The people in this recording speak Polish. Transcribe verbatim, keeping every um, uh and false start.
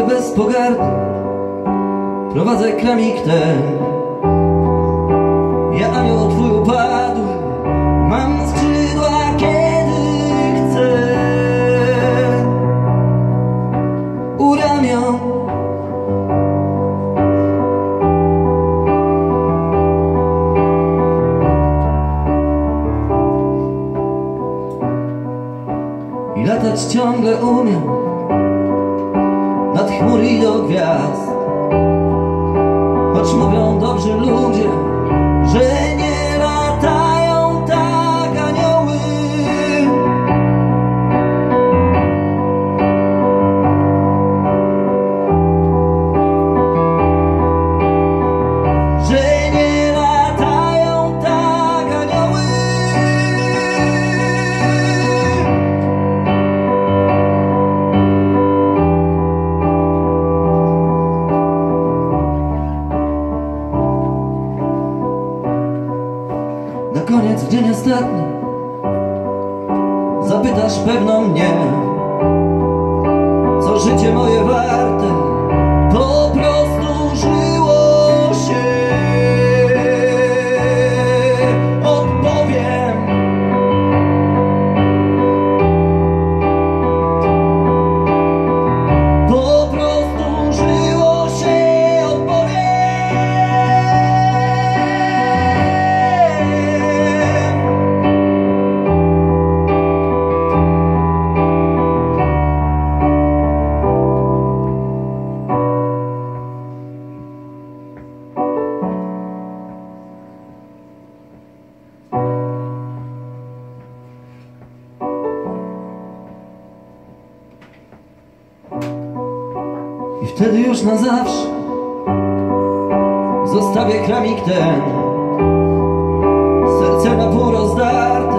bez pogardy prowadzę kramik ten. Ja anioł twój upadły, mam skrzydła kiedy chcę. U ramion i latać ciągle umiem nad chmury i do gwiazd. Choć mówią dobrzy ludzie, że nie latają tak anioły. Że nie latają tak anioły. Na koniec, w dzień ostatni, zapytasz pewno mnie, co życie moje warte, po prostu żyło się. Odpowiem, po prostu żyło się. Odpowiem. I wtedy już na zawsze zostawię kramik ten, serce na pół rozdarte.